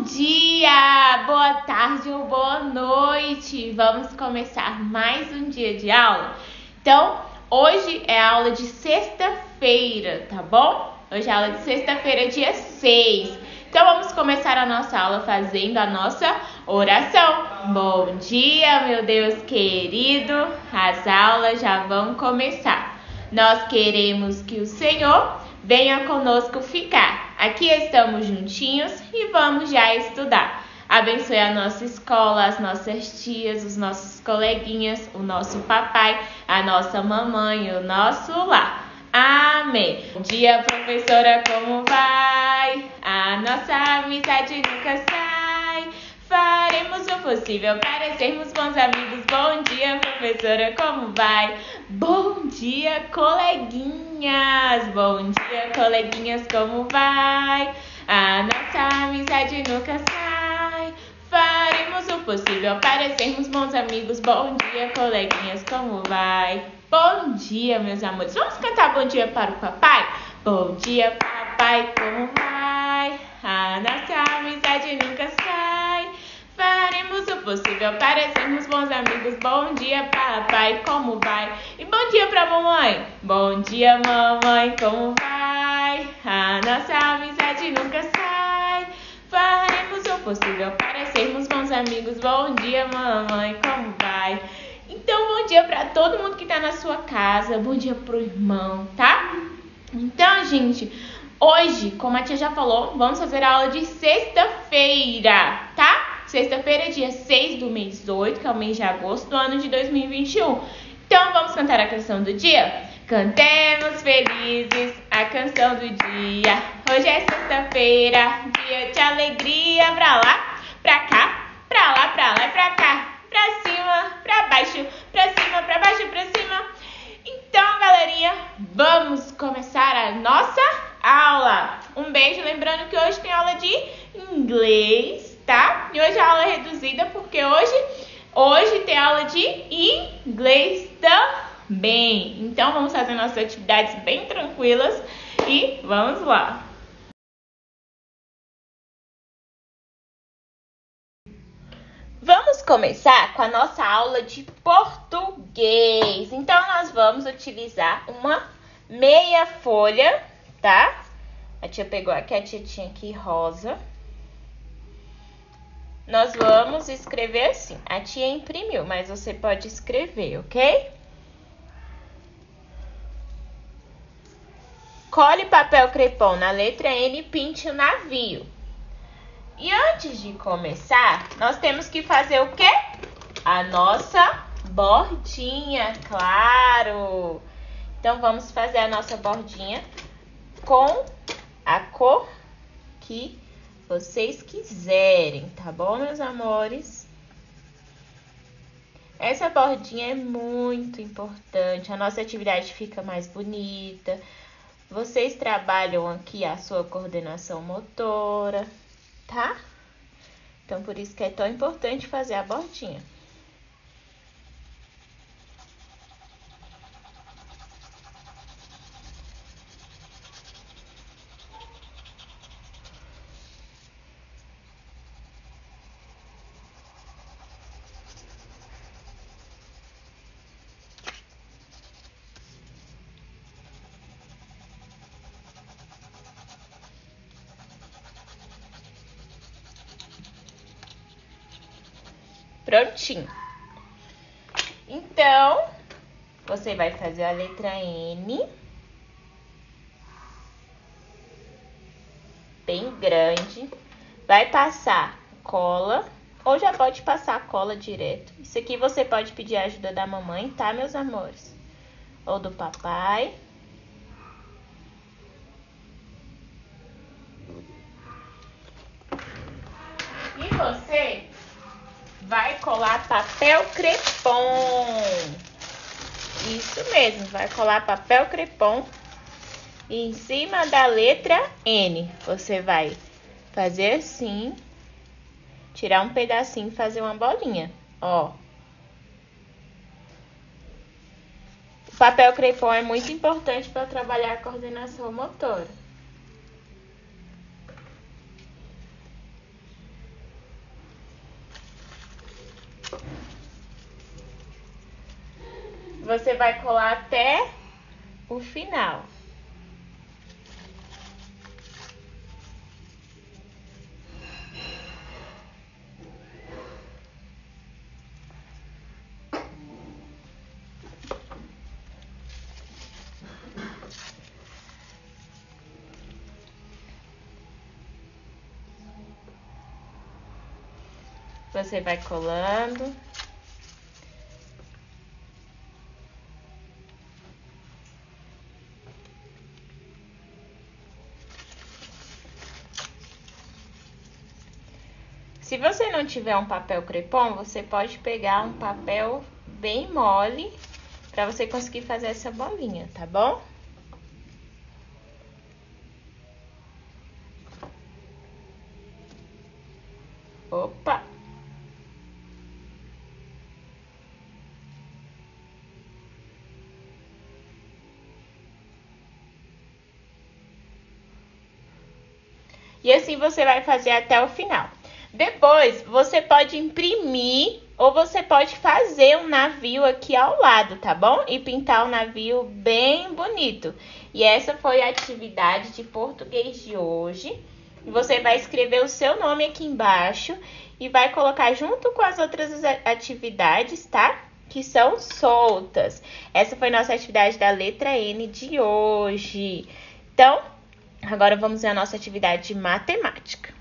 Bom dia, boa tarde ou boa noite. Vamos começar mais um dia de aula. Então, hoje é a aula de sexta-feira, tá bom? Hoje é a aula de sexta-feira, dia 6. Então, vamos começar a nossa aula fazendo a nossa oração. Bom dia, meu Deus querido. As aulas já vão começar. Nós queremos que o Senhor venha conosco ficar. Aqui estamos juntinhos e vamos já estudar. Abençoe a nossa escola, as nossas tias, os nossos coleguinhas, o nosso papai, a nossa mamãe, o nosso lar. Amém. Bom dia, professora, como vai? A nossa amizade nunca sai. Faremos o possível para sermos bons amigos. Bom dia, professora, como vai? Bom dia, coleguinhas. Bom dia, coleguinhas, como vai? A nossa amizade nunca sai. Faremos o possível para sermos bons amigos. Bom dia, coleguinhas, como vai? Bom dia, meus amores. Vamos cantar bom dia para o papai? Bom dia, papai, como vai? A nossa amizade nunca sai. Faremos o possível para sermos bons amigos. Bom dia, papai, como vai? E bom dia pra mamãe. Bom dia, mamãe, como vai? A nossa amizade nunca sai. Faremos o possível para sermos bons amigos. Bom dia, mamãe, como vai? Então, bom dia pra todo mundo que tá na sua casa. Bom dia pro irmão, tá? Então, gente, hoje, como a tia já falou, vamos fazer a aula de sexta-feira, tá? Sexta-feira é dia 6 do mês 8, que é o mês de agosto do ano de 2021. Então, vamos cantar a canção do dia? Cantemos felizes a canção do dia. Hoje é sexta-feira, dia de alegria. Pra lá, pra cá, pra lá, pra lá e pra cá. Pra cima, pra baixo, pra cima, pra baixo, pra cima. Então, galerinha, vamos começar a nossa aula. Um beijo, lembrando que hoje tem aula de inglês, tá? E hoje a aula é reduzida porque hoje tem aula de inglês também. Então, vamos fazer nossas atividades bem tranquilas e vamos lá. Vamos começar com a nossa aula de português. Então, nós vamos utilizar uma meia folha, tá? A tia pegou aqui, a tia tinha aqui rosa. Nós vamos escrever assim. A tia imprimiu, mas você pode escrever, ok? Cole papel crepom na letra N e pinte o navio. E antes de começar, nós temos que fazer o quê? A nossa bordinha, claro! Então, vamos fazer a nossa bordinha com a cor que vocês quiserem, tá bom, meus amores? Essa bordinha é muito importante, a nossa atividade fica mais bonita. Vocês trabalham aqui a sua coordenação motora, tá? Então, por isso que é tão importante fazer a bordinha. Prontinho. Então, você vai fazer a letra N. Bem grande. Vai passar cola. Ou já pode passar a cola direto. Isso aqui você pode pedir a ajuda da mamãe, tá, meus amores? Ou do papai. E você vai colar papel crepom. Isso mesmo, vai colar papel crepom em cima da letra N. Você vai fazer assim, tirar um pedacinho e fazer uma bolinha, ó. O papel crepom é muito importante para trabalhar a coordenação motora. você vai colar até o final. Você vai colando. Se você não tiver um papel crepom, você pode pegar um papel bem mole para você conseguir fazer essa bolinha, tá bom? Opa! E assim você vai fazer até o final. Depois, você pode imprimir ou você pode fazer um navio aqui ao lado, tá bom? E pintar o navio bem bonito. E essa foi a atividade de português de hoje. Você vai escrever o seu nome aqui embaixo e vai colocar junto com as outras atividades, tá? Que são soltas. Essa foi nossa atividade da letra N de hoje. Então, agora vamos ver a nossa atividade de matemática.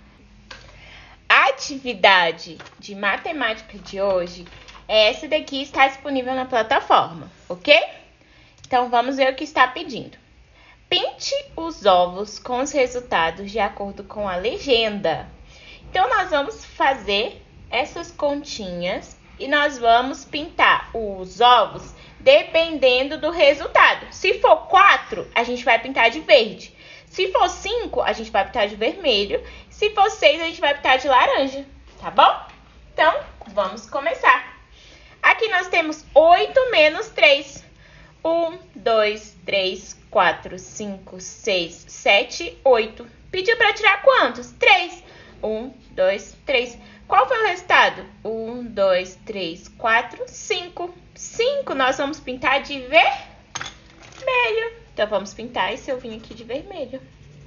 A atividade de matemática de hoje é essa daqui, está disponível na plataforma, ok? Então, vamos ver o que está pedindo. Pinte os ovos com os resultados de acordo com a legenda. Então, nós vamos fazer essas continhas e nós vamos pintar os ovos dependendo do resultado. Se for 4, a gente vai pintar de verde. Se for 5, a gente vai pintar de vermelho. Se for 6, a gente vai pintar de laranja, tá bom? Então, vamos começar. Aqui nós temos 8 menos 3. 1, 2, 3, 4, 5, 6, 7, 8. Pediu para tirar quantos? 3. 1, 2, 3. Qual foi o resultado? 1, 2, 3, 4, 5. 5 nós vamos pintar de vermelho. Então, vamos pintar esse ovinho aqui de vermelho.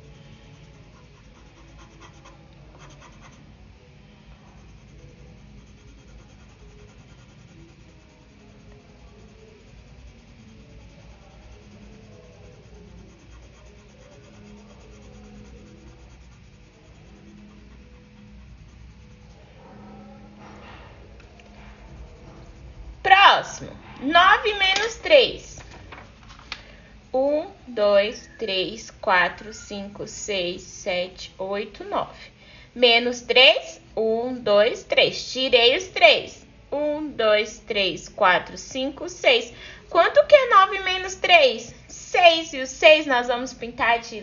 Próximo, 9 menos 3. 1, 2, 3, 4, 5, 6, 7, 8, 9. Menos 3, 1, 2, 3. Tirei os 3. 1, 2, 3, 4, 5, 6. Quanto que é 9 menos 3? 6. E o 6 nós vamos pintar de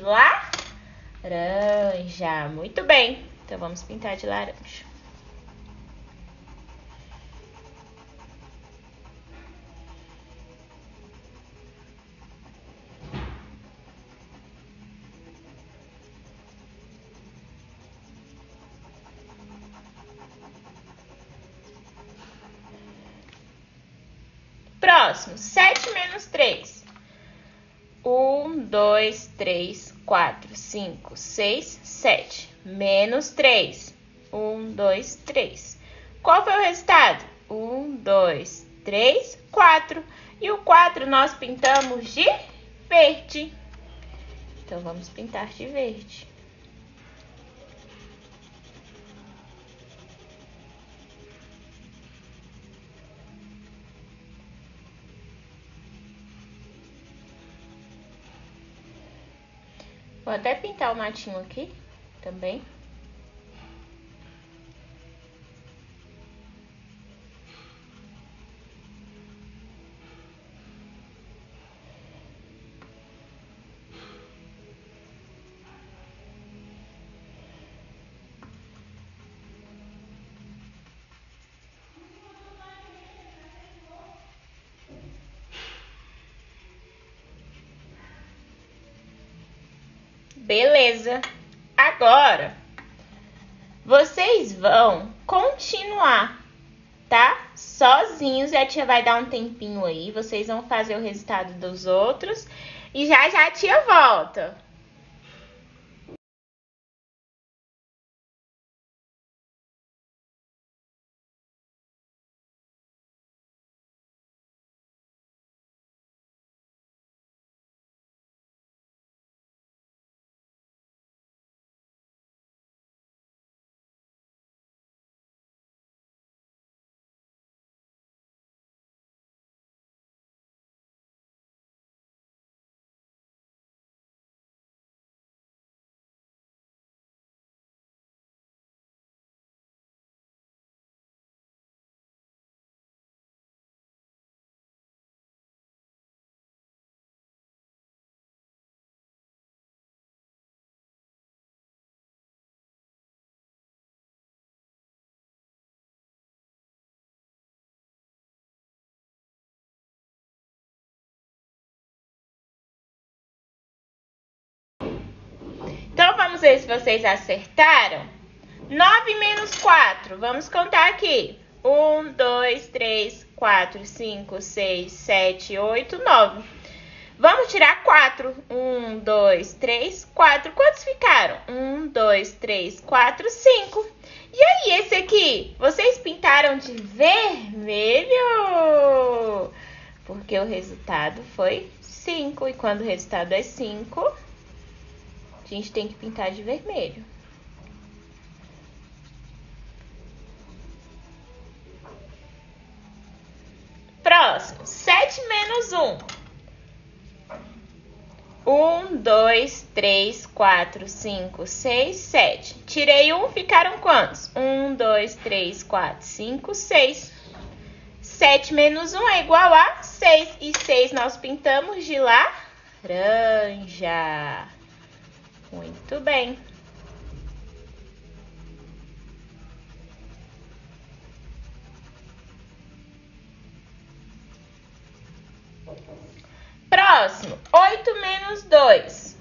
laranja. Muito bem. Então, vamos pintar de laranja. Próximo, 7 menos 3. 1, 2, 3, 4, 5, 6, 7. Menos 3. 1, 2, 3. Qual foi o resultado? 1, 2, 3, 4. E o 4 nós pintamos de verde. Então, vamos pintar de verde. Vou até pintar o matinho aqui também. Beleza. Agora, vocês vão continuar, tá? Sozinhos, e a tia vai dar um tempinho aí. Vocês vão fazer o resultado dos outros. E já já a tia volta. Então, vamos ver se vocês acertaram. 9 menos 4. Vamos contar aqui. 1, 2, 3, 4, 5, 6, 7, 8, 9. Vamos tirar 4. 1, 2, 3, 4. Quantos ficaram? 1, 2, 3, 4, 5. E aí, esse aqui? Vocês pintaram de vermelho? Porque o resultado foi 5. E quando o resultado é 5, a gente tem que pintar de vermelho. Próximo, 7 menos 1. 1, 2, 3, 4, 5, 6, 7. Tirei 1, ficaram quantos? 1, 2, 3, 4, 5, 6. 7 menos 1 é igual a 6. E 6 nós pintamos de laranja. Muito bem. Próximo, 8 menos 2.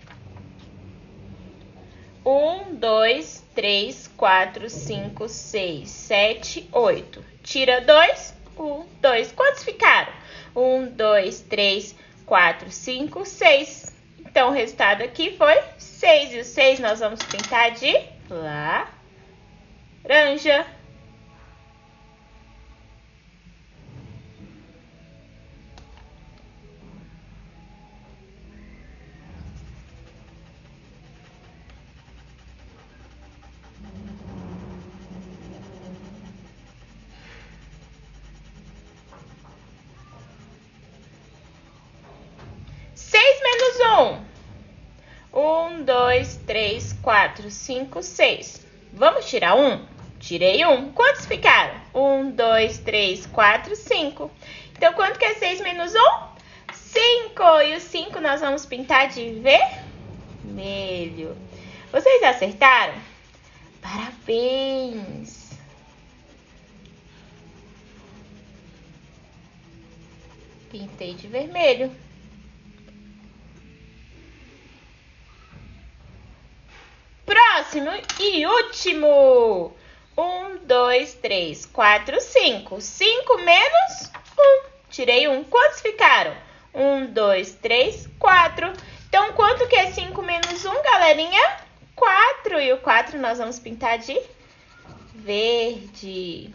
1, 2, 3, 4, 5, 6, 7, 8. Tira 2, 1, 2. Quantos ficaram? 1, 2, 3, 4, 5, 6. Então, o resultado aqui foi 6. E o 6 nós vamos pintar de laranja. Um, 2, 3, 4, 5, 6. Vamos tirar 1? Tirei 1. Quantos ficaram? 1, 2, 3, 4, 5. Então, quanto que é 6 menos 1? 5. E o 5 nós vamos pintar de vermelho. Vocês acertaram? Parabéns! Pintei de vermelho. Próximo e último. 1, 2, 3, 4, 5. 5 menos 1. Tirei 1. Quantos ficaram? 1, 2, 3, 4. Então, quanto que é 5 menos 1, galerinha? 4. E o 4 nós vamos pintar de verde.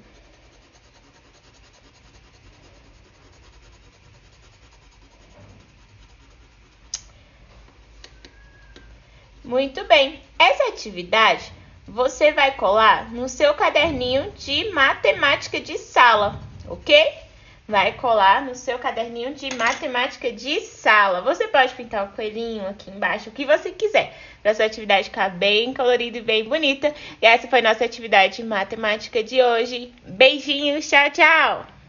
Muito bem. Essa atividade você vai colar no seu caderninho de matemática de sala, ok? Vai colar no seu caderninho de matemática de sala. Você pode pintar o coelhinho aqui embaixo, o que você quiser, para sua atividade ficar bem colorida e bem bonita. E essa foi nossa atividade de matemática de hoje. Beijinhos, tchau, tchau!